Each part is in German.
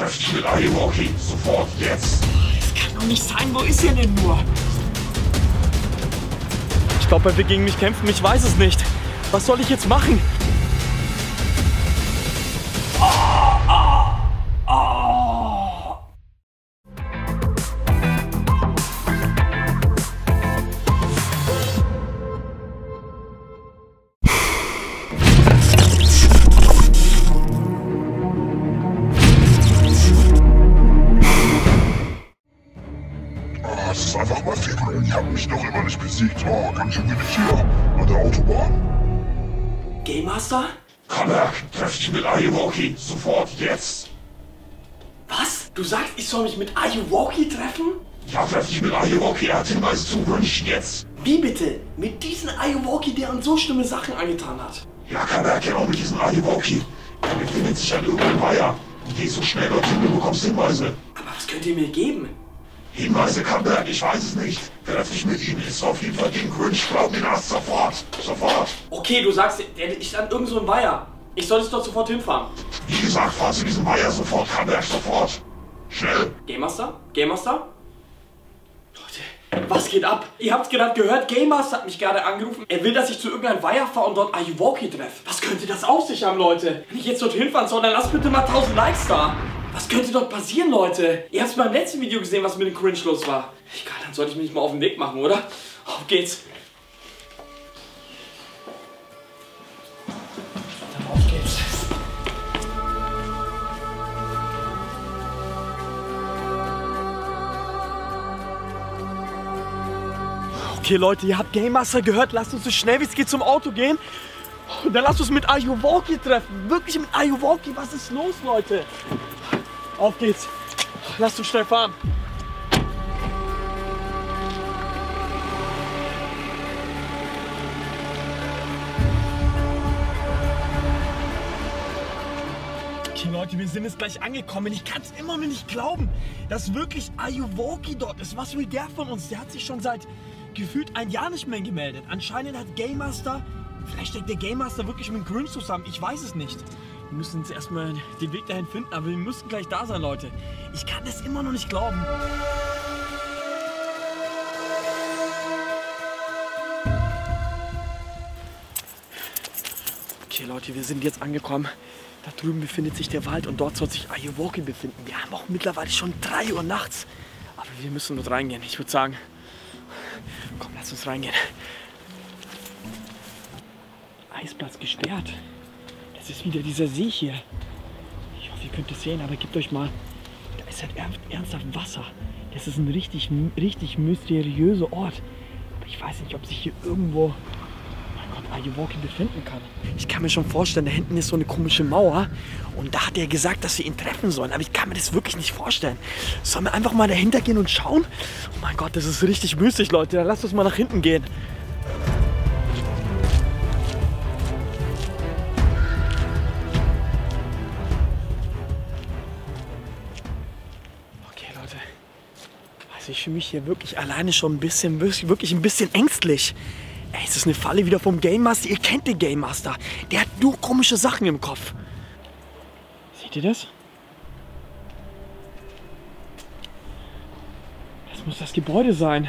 Treff dich mit Ayuwoki. Sofort, jetzt. Das kann doch nicht sein. Wo ist er denn nur? Ich glaube, er will gegen mich kämpfen. Ich weiß es nicht. Was soll ich jetzt machen? Das ist einfach mal Figur. Die haben mich noch immer nicht besiegt. Oh, ganz schön wenig hier an der Autobahn. Game Master? Kamberg, treff dich mit Ayuwoki. Sofort, jetzt. Was? Du sagst, ich soll mich mit Ayuwoki treffen? Ja, treff dich mit Ayuwoki. Er hat Hinweise zum Wünschen, jetzt. Wie bitte? Mit diesem Ayuwoki, der uns so schlimme Sachen angetan hat? Ja, Kamberg, genau mit diesem Ayuwoki. Er befindet sich an irgendeinem Weiher. Geh so schnell dorthin, du bekommst Hinweise. Aber was könnt ihr mir geben? Hinweise, Kamberg, ich weiß es nicht. Treff dich mit ihm, ist auf jeden Fall gegen Grinch. Glaub mir das, sofort, sofort. Okay, du sagst, der ist an irgend so einem Weiher. Ich soll jetzt dort sofort hinfahren. Wie gesagt, fahr zu diesem Weiher sofort, Kamberg, sofort. Schnell. Game Master? Game Master? Leute, was geht ab? Ihr habt's gerade gehört, Game Master hat mich gerade angerufen. Er will, dass ich zu irgendeinem Weiher fahre und dort Ayuwoki treffe. Was könnte das auf sich haben, Leute? Wenn ich jetzt dort hinfahren soll, dann lasst bitte mal 1000 Likes da. Was könnte dort passieren, Leute? Ihr habt beim letzten Video gesehen, was mit dem Cringe los war. Egal, dann sollte ich mich nicht mal auf den Weg machen, oder? Auf geht's. Dann auf geht's. Okay, Leute, ihr habt Game Master gehört. Lasst uns so schnell wie es geht zum Auto gehen. Und dann lasst uns mit Ayuwoki treffen. Wirklich mit Ayuwoki. Was ist los, Leute? Auf geht's. Lasst uns schnell fahren. Okay, Leute, wir sind jetzt gleich angekommen. Ich kann es immer noch nicht glauben, dass wirklich Ayuwoki dort ist. Was will der von uns? Der hat sich schon seit gefühlt ein Jahr nicht mehr gemeldet. Anscheinend hat Game Master, vielleicht steckt der Game Master wirklich mit Grinch zusammen. Ich weiß es nicht. Wir müssen jetzt erstmal den Weg dahin finden, aber wir müssen gleich da sein, Leute. Ich kann das immer noch nicht glauben. Okay, Leute, wir sind jetzt angekommen. Da drüben befindet sich der Wald und dort soll sich Ayuwoki befinden. Wir haben auch mittlerweile schon 3 Uhr nachts. Aber wir müssen dort reingehen. Ich würde sagen, komm, lass uns reingehen. Eisplatz gesperrt. Das ist wieder dieser See hier. Ich hoffe, ihr könnt es sehen, aber gebt euch mal. Da ist halt ernsthaft Wasser. Das ist ein richtig mysteriöser Ort. Aber ich weiß nicht, ob sich hier irgendwo Ayuwoki befinden kann. Ich kann mir schon vorstellen, da hinten ist so eine komische Mauer und da hat er gesagt, dass wir ihn treffen sollen, aber ich kann mir das wirklich nicht vorstellen. Sollen wir einfach mal dahinter gehen und schauen? Oh mein Gott, das ist richtig mystisch, Leute. Dann lasst uns mal nach hinten gehen. Okay, Leute. Also ich fühle mich hier wirklich alleine schon wirklich ein bisschen ängstlich. Ey, ist das eine Falle wieder vom Game Master? Ihr kennt den Game Master. Der hat nur komische Sachen im Kopf. Seht ihr das? Das muss das Gebäude sein.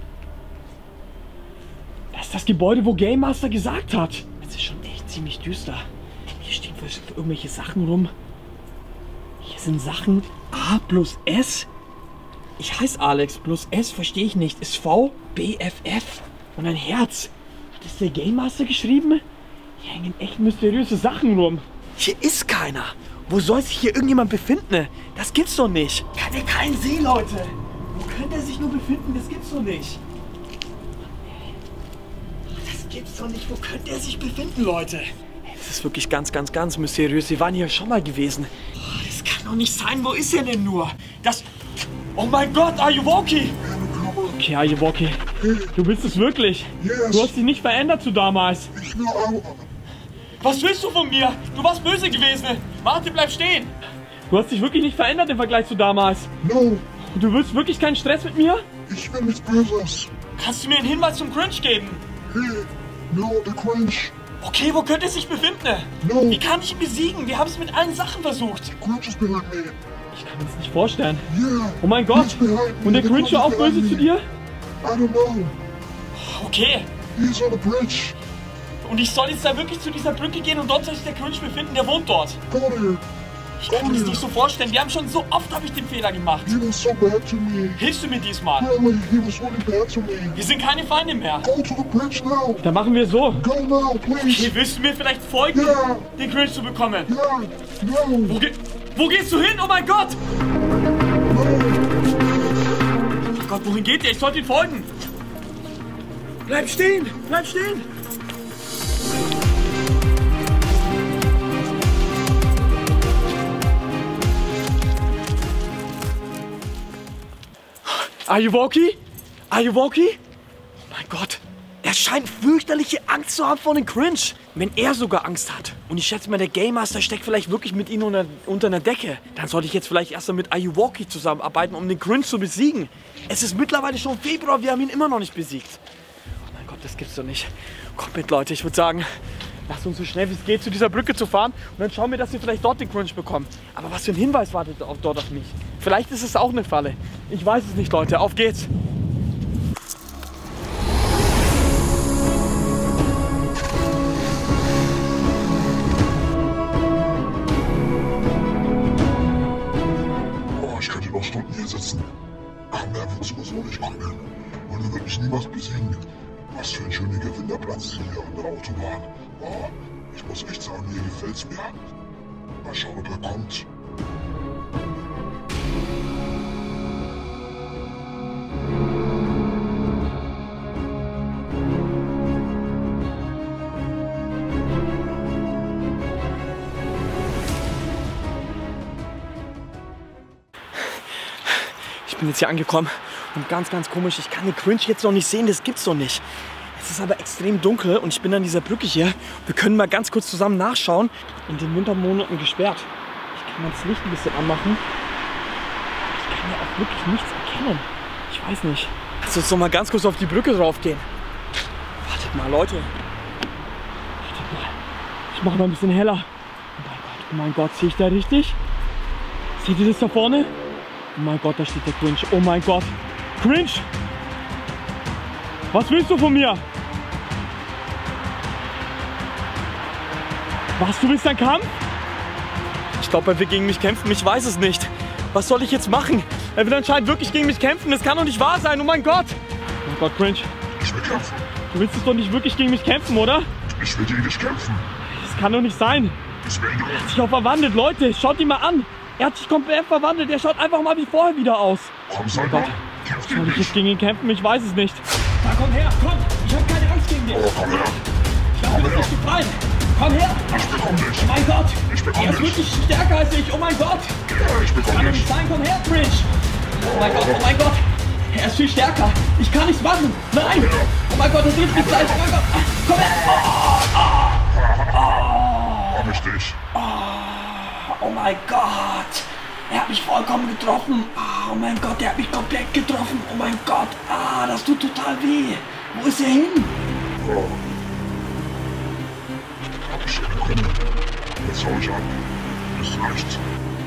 Das ist das Gebäude, wo Game Master gesagt hat. Es ist schon echt ziemlich düster. Hier stehen irgendwelche Sachen rum. Hier sind Sachen A plus S. Ich heiße Alex, plus S verstehe ich nicht. Ist V, B, F, F. Und ein Herz. Hat das der Game Master geschrieben? Hier hängen echt mysteriöse Sachen rum. Hier ist keiner. Wo soll sich hier irgendjemand befinden? Das gibt's doch nicht. Kann er keinen sehen, Leute? Wo könnte er sich nur befinden? Das gibt's doch nicht. Das gibt's doch nicht. Wo könnte er sich befinden, Leute? Das ist wirklich ganz mysteriös. Wir waren hier schon mal gewesen. Das kann doch nicht sein. Wo ist er denn nur? Das... Oh mein Gott, Ayuwoki! Okay, Ayuwoki, du bist es wirklich. Yes. Du hast dich nicht verändert zu damals. Ich will auch. Was willst du von mir? Du warst böse gewesen. Warte, bleib stehen. Du hast dich wirklich nicht verändert im Vergleich zu damals. No, Du willst wirklich keinen Stress mit mir? ich will nichts Böses. Kannst du mir einen Hinweis zum Cringe geben? Hey, no, the Grinch. Okay, wo könnte es sich befinden? No, Wie kann ich ihn besiegen? Wir haben es mit allen Sachen versucht. Grinch is behind me. Ich kann mir das nicht vorstellen. Yeah. Oh mein Gott. He's behind me. Und der The Grinch war auch behind böse me. zu dir? I don't know. Okay. He's on the bridge. Und ich soll jetzt da wirklich zu dieser Brücke gehen und dort soll sich der Grinch befinden, der wohnt dort. Go there. Ich kann mir das nicht so vorstellen. Wir haben schon so oft den Fehler gemacht. He was so bad to me. Hilfst du mir diesmal? Really, he was really bad to me. Wir sind keine Feinde mehr. Go to the bridge now. Dann machen wir so. Go now, Okay, please. willst du mir vielleicht folgen, Ja. den Grinch zu bekommen? Yeah. No. Wo gehst du hin? Oh mein Gott! No. Oh Gott, wohin geht der? Ich sollte ihm folgen. Bleib stehen! Bleib stehen! Are you walkie? Are you walkie? Oh mein Gott. Er scheint fürchterliche Angst zu haben vor dem Grinch. Wenn er sogar Angst hat und ich schätze mal, der Game Master steckt vielleicht wirklich mit ihm unter einer Decke, dann sollte ich jetzt vielleicht erst mal mit Ayuwoki zusammenarbeiten, um den Grinch zu besiegen. Es ist mittlerweile schon Februar, wir haben ihn immer noch nicht besiegt. Oh mein Gott, das gibt's doch nicht. Kommt mit, Leute, ich würde sagen, lasst uns so schnell wie es geht zu dieser Brücke zu fahren und dann schauen wir, dass wir vielleicht dort den Grinch bekommen. Aber was für ein Hinweis wartet dort auf mich? Vielleicht ist es auch eine Falle. Ich weiß es nicht, Leute. Auf geht's! Ich könnte noch Stunden hier sitzen. Aber er wird sowieso nicht kommen. Und er wird mich niemals besiegen. Was für ein schöner Gewinnerplatz hier an der Autobahn. Oh, ich muss echt sagen, hier gefällt's mir. Mal schauen, ob er kommt. Ich bin jetzt hier angekommen und ganz komisch, ich kann den Grinch jetzt noch nicht sehen, das gibt's doch nicht. Es ist aber extrem dunkel und ich bin an dieser Brücke hier. Wir können mal ganz kurz zusammen nachschauen. In den Wintermonaten gesperrt. Ich kann mal das Licht ein bisschen anmachen. Ich kann ja auch wirklich nichts erkennen. Ich weiß nicht. Lass uns doch mal ganz kurz auf die Brücke drauf gehen. Wartet mal, Leute. Wartet mal. Ich mache mal ein bisschen heller. Oh mein Gott, sehe ich da richtig? Seht ihr das da vorne? Oh mein Gott, da steht der Grinch. Oh mein Gott. Grinch! Was willst du von mir? Was, du willst ein Kampf? Ich glaube, er will gegen mich kämpfen. Ich weiß es nicht. Was soll ich jetzt machen? Er will anscheinend wirklich gegen mich kämpfen. Das kann doch nicht wahr sein. Oh mein Gott. Oh mein Gott, Grinch. Ich will kämpfen. Du willst es doch nicht wirklich gegen mich kämpfen, oder? Ich will gegen dich kämpfen. Das kann doch nicht sein. Deswegen. Er hat sich auch verwandelt. Leute, schaut ihn mal an. Er hat sich komplett verwandelt. Er schaut einfach mal wie vorher wieder aus. Komm, sag Gott. mal. Kämpf Soll gegen ich jetzt dich. gegen ihn kämpfen? Ich weiß es nicht. Na, komm her, komm. Ich habe keine Angst gegen dich. Oh, komm her. Ich lasse mir nicht gefallen. Komm her. Ich bekomm dich. Oh mein Gott. Ich bekomm Er ist dich. wirklich stärker als ich. Oh mein Gott. Ja, ich Kann bekomm doch nicht dich. sein. Komm her, Grinch. Oh mein Gott, oh mein Gott. Er ist viel stärker. Ich kann nichts machen. Nein. Oh mein Gott, er trifft mich gleich. Oh mein Gott. Komm her. Hab ich dich. Oh mein Gott. Er hat mich vollkommen getroffen. Oh mein Gott, er hat mich komplett getroffen. Oh mein Gott. Das tut total weh. Wo ist er hin? Hab ich drin. Jetzt hau ich ab. Das reicht.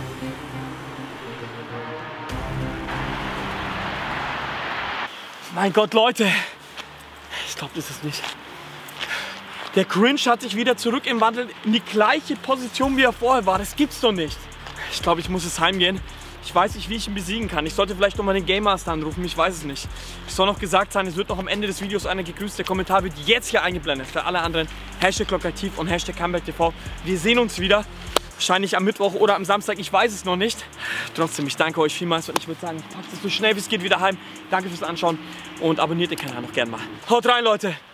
Mein Gott, Leute. Ich glaube, das ist nicht. Der Grinch hat sich wieder zurück im Wandel in die gleiche Position, wie er vorher war. Das gibt's doch nicht. Ich glaube, ich muss jetzt heimgehen. Ich weiß nicht, wie ich ihn besiegen kann. Ich sollte vielleicht noch mal den Game Master anrufen. Ich weiß es nicht. Es soll noch gesagt sein, es wird noch am Ende des Videos einer gegrüßt. Der Kommentar wird jetzt hier eingeblendet. Für alle anderen #Glockeaktiv und #ComebackTV. Wir sehen uns wieder. Wahrscheinlich am Mittwoch oder am Samstag. Ich weiß es noch nicht. Trotzdem, ich danke euch vielmals und ich würde sagen, packt es so schnell wie es geht wieder heim. Danke fürs Anschauen und abonniert den Kanal noch gerne mal. Haut rein, Leute!